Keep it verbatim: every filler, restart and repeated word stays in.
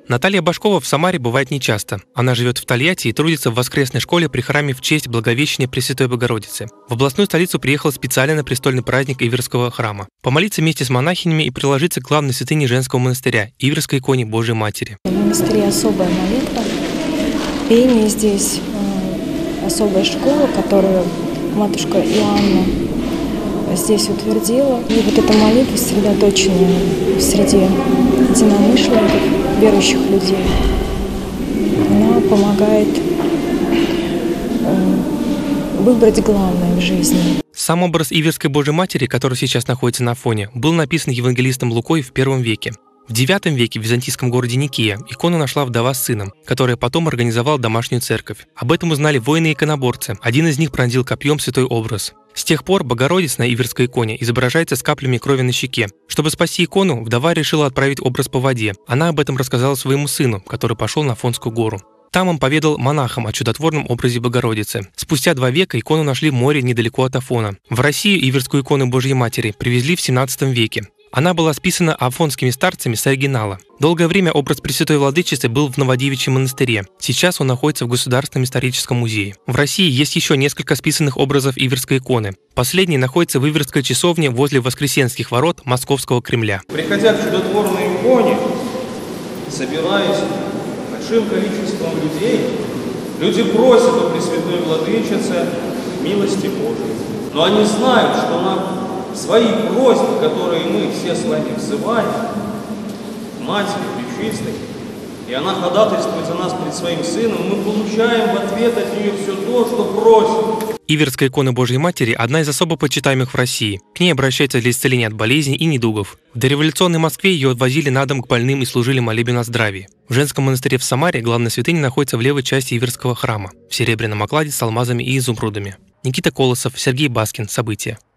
Наталья Башкова в Самаре бывает нечасто. Она живет в Тольятти и трудится в воскресной школе при храме в честь Благовещения Пресвятой Богородицы. В областную столицу приехала специально на престольный праздник Иверского храма. Помолиться вместе с монахинями и приложиться к главной святыне женского монастыря – Иверской иконе Божией Матери. В монастыре особая молитва, пение здесь, особая школа, которую матушка Иоанна здесь утвердила. И вот эта молитва, сосредоточенная среди единомышленников, верующих людей, она помогает выбрать главное в жизни. Сам образ Иверской Божией Матери, который сейчас находится на фоне, был написан евангелистом Лукой в первом веке. В девятом веке в византийском городе Никея икону нашла вдова с сыном, которая потом организовала домашнюю церковь. Об этом узнали воины-иконоборцы. Один из них пронзил копьем святой образ. С тех пор Богородица на Иверской иконе изображается с каплями крови на щеке. Чтобы спасти икону, вдова решила отправить образ по воде. Она об этом рассказала своему сыну, который пошел на Афонскую гору. Там он поведал монахам о чудотворном образе Богородицы. Спустя два века икону нашли в море недалеко от Афона. В Россию Иверскую икону Божьей Матери привезли в семнадцатом веке. Она была списана афонскими старцами с оригинала. Долгое время образ Пресвятой Владычицы был в Новодевичьем монастыре. Сейчас он находится в Государственном историческом музее. В России есть еще несколько списанных образов Иверской иконы. Последний находится в Иверской часовне возле Воскресенских ворот Московского Кремля. Приходя к чудотворной иконе, собираясь большим количеством людей, люди просят у Пресвятой Владычицы милости Божией. Но они знают, что нам свои просьбы, которые мы все с вами взываем, Матери Пречистой, и она ходатайствует за нас перед своим Сыном, мы получаем в ответ от нее все то, что просим. Иверская икона Божьей Матери – одна из особо почитаемых в России. К ней обращаются для исцеления от болезней и недугов. В дореволюционной Москве ее отвозили на дом к больным и служили молебен о здравии. В женском монастыре в Самаре главная святыня находится в левой части Иверского храма, в серебряном окладе с алмазами и изумрудами. Никита Колосов, Сергей Баскин. События.